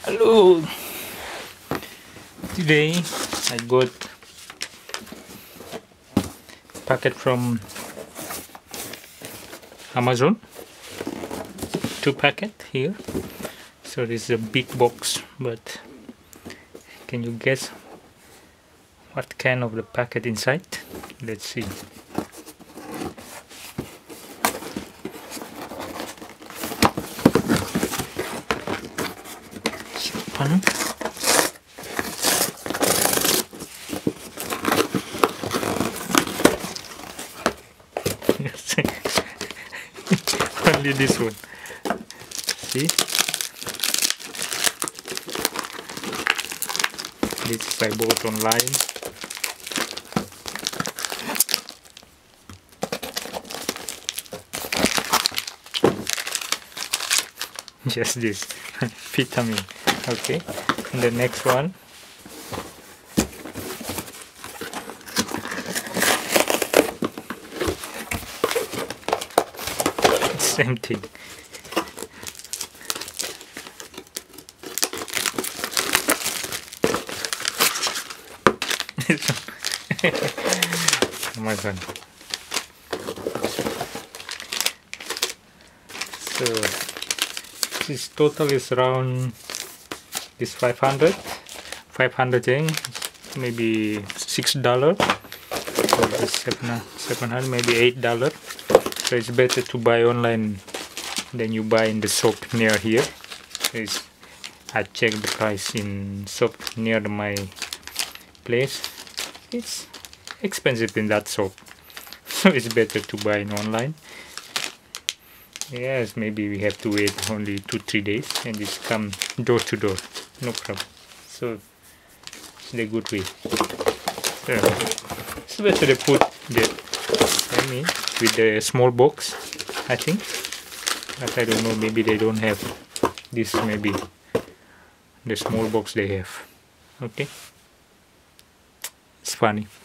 Hello. Today I got packet from Amazon. 2 packets here. So this is a big box, but can you guess what kind of the packet inside? Let's see. Open. Only this one. See? This I bought online. Just this vitamin. Okay, and the next one. Same thing. Oh my god. So this total is around this 500 yen, maybe $6. So this 700, maybe $8. So it's better to buy online than you buy in the shop near here. So I checked the price in shop near my place. It's expensive in that shop, so it's better to buy it online. Yes, maybe we have to wait only 2-3 days and it's come door to door, no problem. So it's the good way. So it's better to put the with the small box, I think, but I don't know, maybe they don't have this, maybe the small box they have. Okay, it's funny.